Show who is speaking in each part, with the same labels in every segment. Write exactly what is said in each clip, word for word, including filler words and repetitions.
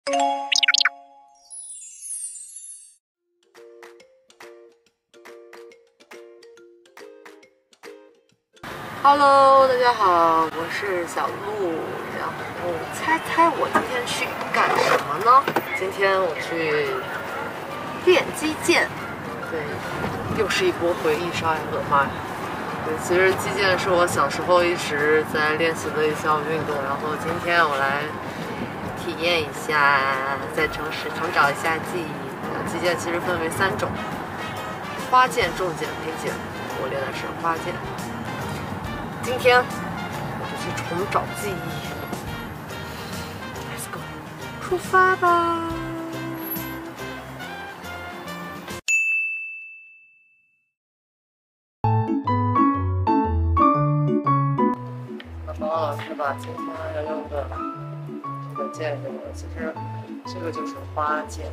Speaker 1: Hello， 大家好，我是小鹿。然后猜猜我今天去干什么呢？今天我去练击剑，对，又是一波回忆杀，我的妈呀！对，其实击剑是我小时候一直在练习的一项运动，然后今天我来体验一下，在城市寻找一下记忆。击剑其实分为三种：花剑、重剑、佩剑。我练的是花剑。今天我就去重找记忆 ，Let's go， 出发吧！那方老师把今天要用的这个剑给我，其实这个就是花剑。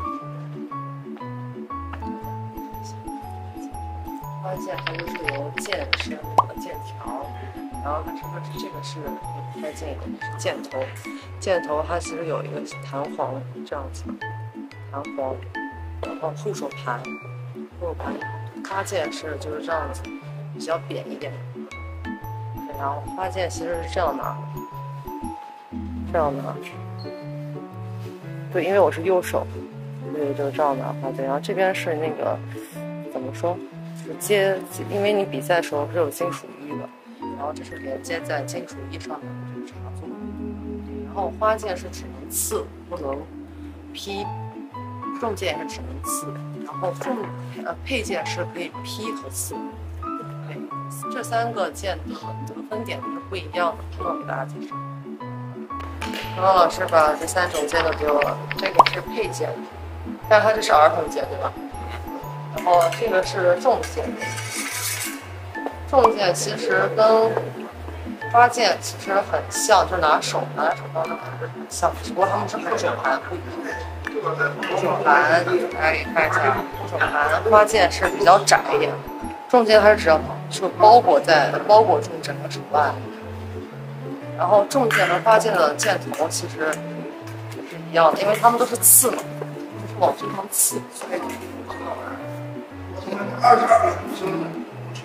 Speaker 1: 花剑它就是由剑身的剑条。然后它这个这个是开近一点，是箭头，箭头它其实有一个弹簧这样子，弹簧，然后护手盘，护手盘，花剑是就是这样子，比较扁一点，对，然后花剑其实是这样拿，这样拿，对，因为我是右手，所以就这样拿花剑，然后这边是那个怎么说，就是接，因为你比赛的时候是有金属衣的。然后这是连接在金属衣上面的这个插座，然后花剑是只能刺，不能劈；重剑也是只能刺，然后重呃佩剑是可以劈和刺。对，这三个剑的得分点是不一样的，那我给大家介绍。刚刚老师把这三种剑都给我了，这个是佩剑，但它这是儿童剑对吧？然后这个是重剑。重剑其实跟花剑其实很像，就是拿手拿在手上的感觉很像，只不过他们是护手盘不一样。护手盘，大家可以看一下，护手盘花剑是比较窄一点，重剑它是只要是包裹在包裹住整个手腕。然后重剑和花剑的剑头其实是一样的，因为它们都是刺嘛，就是往这方刺，所以二十分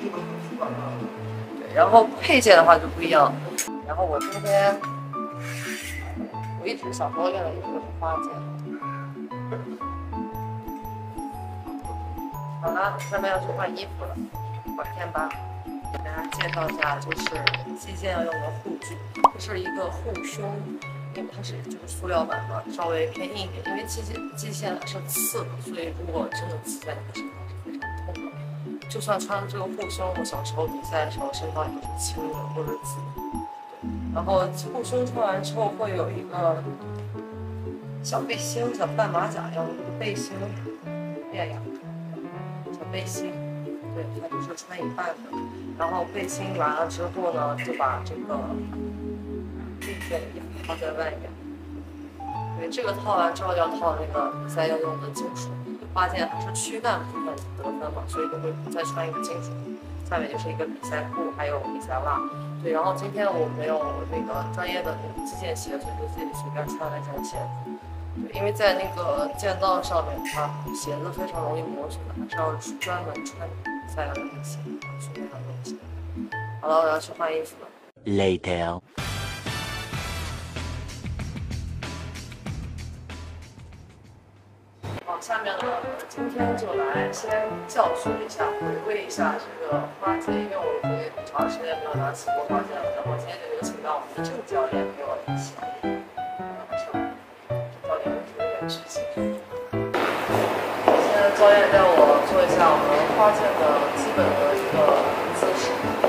Speaker 1: 对，然后佩剑的话就不一样。然后我今天，我一直小时候练的一个是花剑。好了，下面要去换衣服了，换天吧。给大家介绍一下，就是击剑要用的护具，这是一个护胸，因为它是就是塑料板嘛，稍微偏硬一点。因为击剑击剑它是刺的，所以如果真的刺在你的身上是非常痛的。就算穿这个护胸，我小时候比赛的时候身上也是青的或者紫的。然后护胸穿完之后会有一个小背心，小半马甲一样的一个背心，变呀，小背心，对，它就是穿一半的。然后背心完了之后呢，就把这个佩剑套在外面。对，这个套完之后要套那个比赛要用的金属。花剑它是躯干部分得分嘛，所以就会再穿一个金属，下面就是一个比赛裤，还有比赛袜。对，然后今天我没有那个专业的那个击剑鞋，所以就自己随便穿了一双鞋子。对，因为在那个剑道上面，它鞋子非常容易磨损的，还是要专门穿比赛用的鞋，训练上用的鞋。好了，我要去换衣服了。
Speaker 2: Later。
Speaker 1: 下面呢，今天就来先教学一下，回味一下这个花剑，因为我已经很长时间没有拿起过花剑了。然后今天就有请到我们的郑教练给我练习。教练有点吃惊。现在教练带我做一下我们花剑的基本的一个姿势。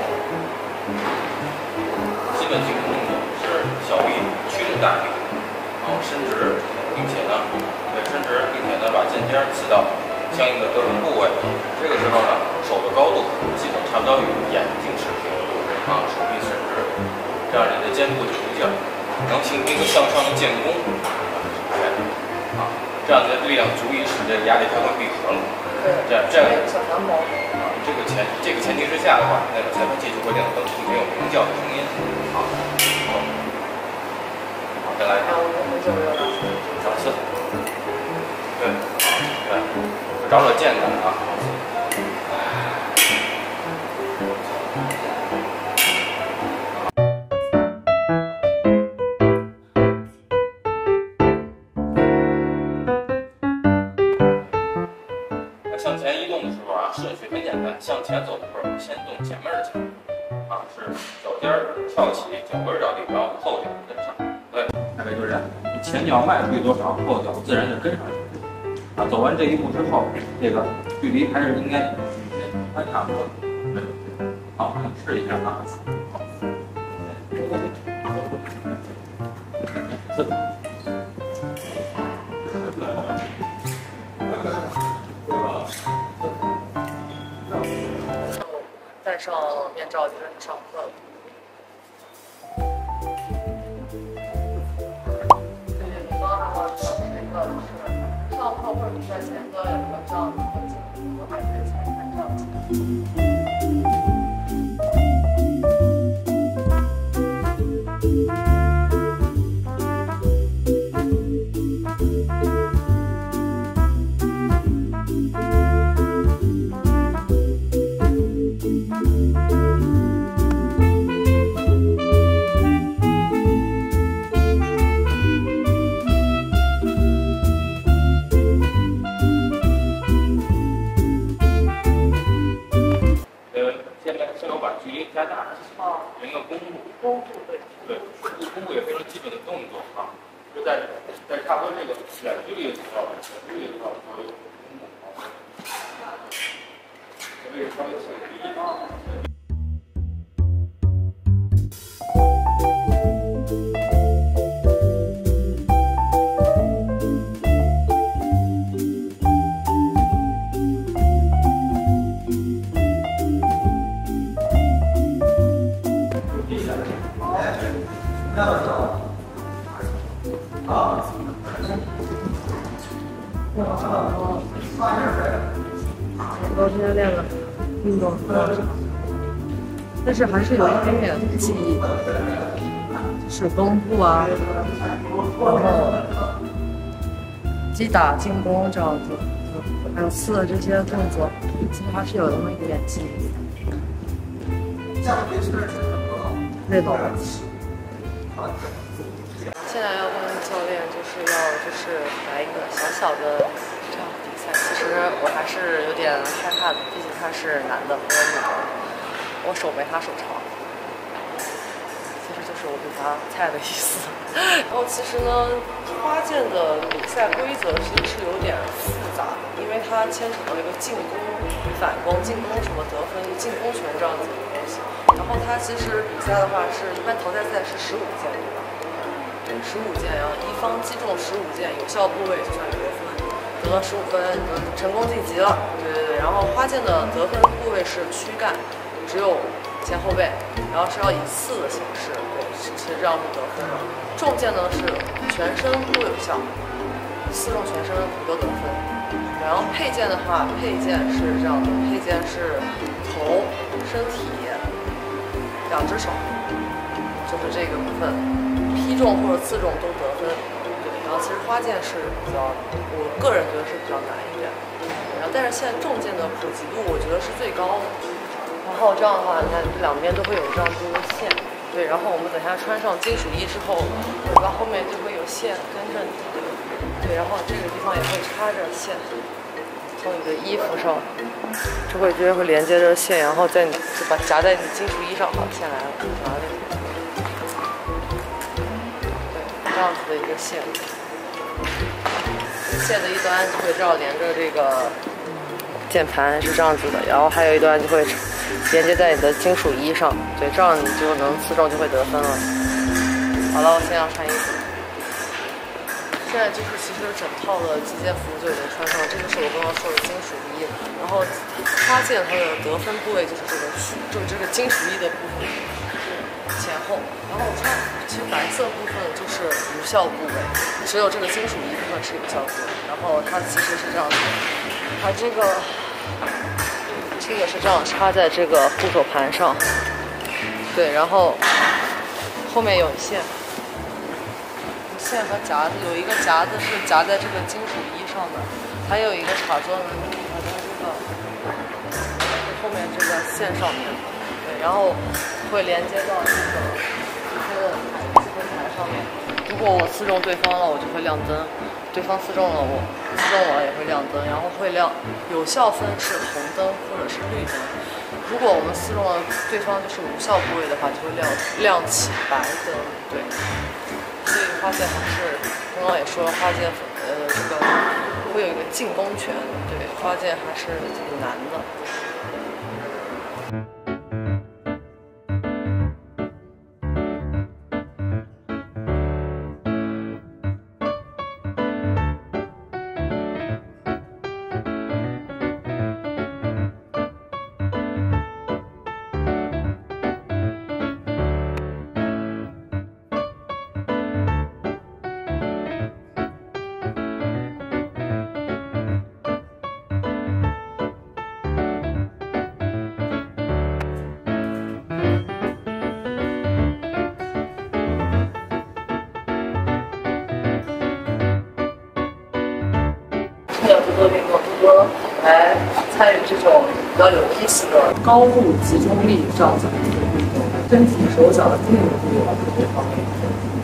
Speaker 3: 基本基本动作是小臂驱动大臂，然后伸直，并且呢。对，伸直，并且呢，把剑尖刺到相应的得分部位。这个时候呢，手的高度基本差不多与眼睛持平啊，手臂伸直，这样你的肩部就比较能形成一个向上的剑弓啊，这样你的力量足以使这个压力开关闭合了。
Speaker 1: 对，
Speaker 3: 这样这样
Speaker 1: 小弹簧
Speaker 3: 啊，这个前这个前提之下的话，那个裁判器就会亮灯，并且有鸣叫的声音。好，好，再来一遍。
Speaker 1: 我们很久没有拿
Speaker 3: 两次，对，对，找找键感啊。向前移动的时候啊，顺序很简单。向前走的时候，先动前面的脚，啊，是脚尖儿跳起，脚跟着地，然后后脚跟上。对，大概就是这样。前脚迈出去多少，后脚自然就跟上去。啊，走完这一步之后，这个距离还是应该还差不多。对，好，我们试一下啊。四。
Speaker 1: 戴上面罩就开始上课了。对，你刚才我说是一个，就是上课或者比赛前都要有一个这样的环境，我还是才看这样子。
Speaker 3: 加大，一个弓步，
Speaker 1: 弓步对，
Speaker 3: 对，弓步也非常基本的动作啊，就在在差不多这个远距离的时候，远距离的时候稍微弓步，这位稍微侧移啊。
Speaker 1: 我今天练了运动，但是还是有一点点记忆，就是弓步啊，然后击打、进攻这样子，还有刺的这些动作，其实还是有那么一点记忆。累懂了。现在要跟教练就是要就是来一个小小的这样比赛，其实我还是有点害怕的，毕竟他是男的，我是女的，我手没他手长，其实就是我比他菜的意思。然后其实呢，花剑的比赛规则其实是有点复杂的，因为它牵扯到一个进攻、反攻、进攻什么得分、进攻权这样子的东西。然后它其实比赛的话是一般淘汰赛是十五件，对吧？对，十五件，然后一方击中十五件，有效部位就算得分，得了十五分，成功晋级了。对对对。然后花剑的得分部位是躯干，只有前后背，然后是要以刺的形式，对，是这样是得分的。重剑呢是全身都有效，刺中全身都得分。然后配件的话，配件是这样的，配件是头、身体、两只手，就是这个部分。劈中或者刺中都得分，对。然后其实花剑是比较，我个人觉得是比较难一点。然后但是现在重剑的普及度，我觉得是最高的。然后这样的话，你看两边都会有这样多的线，对。然后我们等下穿上金属衣之后，对吧？后面就会有线跟着你，对。然后这个地方也会插着线，从你的衣服上，这会直接会连接着线，然后在你就把夹在你金属衣上，好，线来了，拿这个。这样子的一个线，线的一端就会这样连着这个键盘，是这样子的，然后还有一端就会连接在你的金属衣上，对，这样你就能刺中就会得分了。好了，我现在要穿衣服。现在就是其实整套的击剑服就已经穿上了，这个是我刚刚说的金属衣，然后花剑它的得分部位就是这个就是这个金属衣的部分。前后，然后我穿，其实白色部分就是无效部位，只有这个金属衣部分是有效部位。然后它其实是这样子，它这个这个是这样插在这个护手盘上，对，然后后面有线， 线和夹子，有一个夹子是夹在这个金属衣上的，还有一个卡座呢，卡在这个后面这个线上面，对，然后会连接到这个它的台分台上面。如果我刺中对方了，我就会亮灯；对方刺中了我，刺中我也会亮灯，然后会亮有效分是红灯或者是绿灯。如果我们刺中了对方就是无效部位的话，就会亮亮起白灯，对。所以花剑还是刚刚也说了，花剑呃这个会有一个进攻权，对，花剑还是挺难的。有多多运动，多多来参与这种比较有意思的高度集中力这样子的一个运动，身体手脚的定力特别方面。